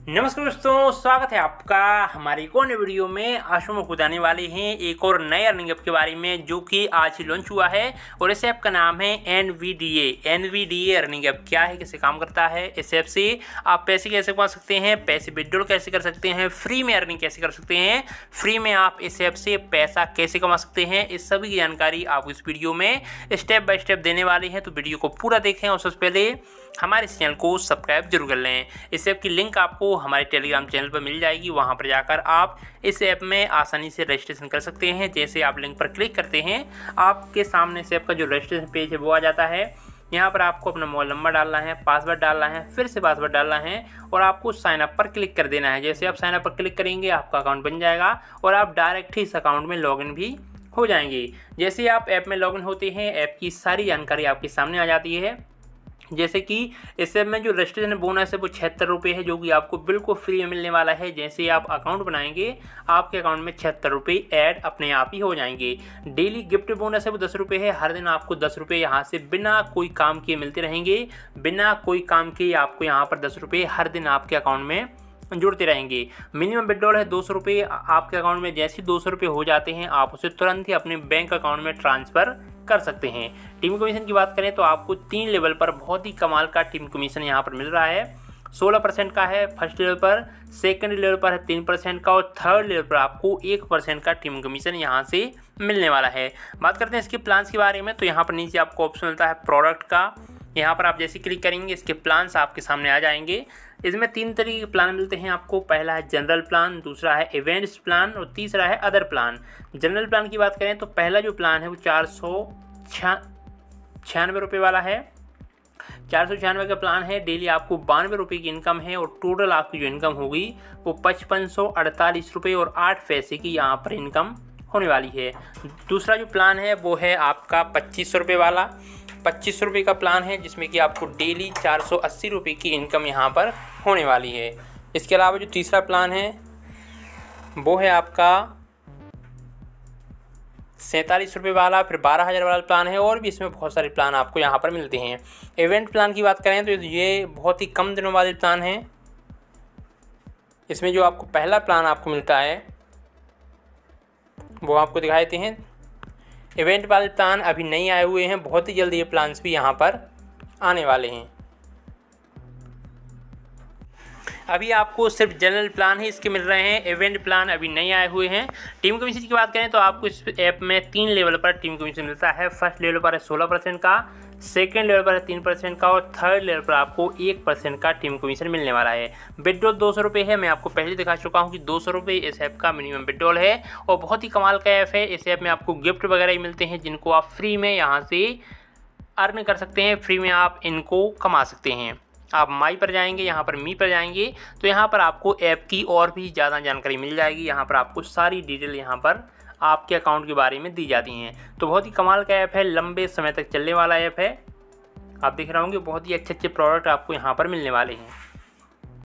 नमस्कार दोस्तों, स्वागत है आपका हमारी एक और नई वीडियो में। आज हम बताने वाले हैं एक और नए अर्निंग ऐप के बारे में जो कि आज ही लॉन्च हुआ है और इस ऐप का नाम है NVDA अर्निंग ऐप। क्या है, कैसे काम करता है, इस ऐप से आप पैसे कैसे कमा सकते हैं, पैसे विड्रॉल कैसे कर सकते हैं, फ्री में अर्निंग कैसे कर सकते हैं, फ्री में आप इस ऐप से पैसा कैसे कमा सकते हैं, इस सभी की जानकारी आप इस वीडियो में स्टेप बाय स्टेप देने वाले हैं। तो वीडियो को पूरा देखें और सबसे पहले हमारे इस चैनल को सब्सक्राइब जरूर कर लें। इस ऐप की लिंक आपको हमारे टेलीग्राम चैनल पर मिल जाएगी, वहां पर जाकर आप इस ऐप में आसानी से रजिस्ट्रेशन कर सकते हैं। जैसे आप लिंक पर क्लिक करते हैं, आपके सामने इस ऐप का जो रजिस्ट्रेशन पेज है वो आ जाता है। यहाँ पर आपको अपना मोबाइल नंबर डालना है, पासवर्ड डालना है, फिर से पासवर्ड डालना है और आपको साइन अप पर क्लिक कर देना है। जैसे आप साइन अप पर क्लिक करेंगे, आपका अकाउंट बन जाएगा और आप डायरेक्ट ही इस अकाउंट में लॉगिन भी हो जाएंगे। जैसे आप ऐप में लॉगिन होते हैं, ऐप की सारी जानकारी आपके सामने आ जाती है। जैसे कि इस ऐप में जो रजिस्ट्रेशन बोनस है वो 76 रुपये है, जो कि आपको बिल्कुल फ्री में मिलने वाला है। जैसे आप अकाउंट बनाएंगे, आपके अकाउंट में 76 रुपये ऐड अपने आप ही हो जाएंगे। डेली गिफ्ट बोनस है वो 10 रुपये है। हर दिन आपको 10 रुपये यहाँ से बिना कोई काम किए मिलते रहेंगे। बिना कोई काम किए आपको यहाँ पर 10 रुपये हर दिन आपके अकाउंट में जुड़ते रहेंगे। मिनिमम विड्रॉल है 200 रुपये आपके अकाउंट में। जैसे 200 रुपये हो जाते हैं, आप उसे तुरंत ही अपने बैंक अकाउंट में ट्रांसफ़र कर सकते हैं। टीम कमीशन की बात करें तो आपको 3 लेवल पर बहुत ही कमाल का टीम कमीशन यहाँ पर मिल रहा है। 16% का है फर्स्ट लेवल पर, सेकंड लेवल पर है 3% का और थर्ड लेवल पर आपको 1% का टीम कमीशन यहाँ से मिलने वाला है। बात करते हैं इसके प्लान्स के बारे में, तो यहाँ पर नीचे आपको ऑप्शन मिलता है प्रोडक्ट का। यहाँ पर आप जैसे क्लिक करेंगे, इसके प्लान्स आपके सामने आ जाएंगे। इसमें 3 तरीके के प्लान मिलते हैं आपको। पहला है जनरल प्लान, दूसरा है इवेंट्स प्लान और तीसरा है अदर प्लान। जनरल प्लान की बात करें तो पहला जो प्लान है वो 496 रुपये वाला है। 496 का प्लान है। डेली आपको 92 रुपये की इनकम है और टोटल आपकी जो इनकम होगी वो 5548 रुपये और 8 पैसे की यहाँ पर इनकम होने वाली है। दूसरा जो प्लान है वो है आपका 2500 रुपये वाला। 2500 रुपये का प्लान है, जिसमें कि आपको डेली 480 रुपये की इनकम यहाँ पर होने वाली है। इसके अलावा जो तीसरा प्लान है वो है आपका 47 रुपये वाला, फिर 12,000 वाला प्लान है और भी इसमें बहुत सारे प्लान आपको यहाँ पर मिलते हैं। इवेंट प्लान की बात करें तो ये बहुत ही कम दिनों वाले प्लान हैं। इसमें जो आपको पहला प्लान आपको मिलता है वो आपको दिखा देते हैं। इवेंट वाले प्लान अभी नहीं आए हुए हैं, बहुत ही जल्दी ये प्लान्स भी यहाँ पर आने वाले हैं। अभी आपको सिर्फ जनरल प्लान ही इसके मिल रहे हैं, इवेंट प्लान अभी नहीं आए हुए हैं। टीम कमीशन की बात करें तो आपको इस ऐप में 3 लेवल पर टीम कमीशन मिलता है। फर्स्ट लेवल पर है 16% का, सेकेंड लेवल पर है 3% का और थर्ड लेवल पर आपको 1% का टीम कमीशन मिलने वाला है। विड्रॉल 200 रुपये है। मैं आपको पहले दिखा चुका हूँ कि 200 रुपये इस ऐप का मिनिमम विड्रॉल है और बहुत ही कमाल का ऐप है। इस ऐप में आपको गिफ्ट वगैरह ही मिलते हैं, जिनको आप फ्री में यहाँ से अर्न कर सकते हैं। फ्री में आप इनको कमा सकते हैं। आप माई पर जाएंगे, यहाँ पर मी पर जाएंगे तो यहाँ पर आपको ऐप की और भी ज़्यादा जानकारी मिल जाएगी। यहाँ पर आपको सारी डिटेल यहाँ पर आपके अकाउंट के बारे में दी जाती हैं। तो बहुत ही कमाल का ऐप है, लंबे समय तक चलने वाला ऐप है। आप देख रहे होंगे बहुत ही अच्छे अच्छे प्रोडक्ट आपको यहाँ पर मिलने वाले हैं।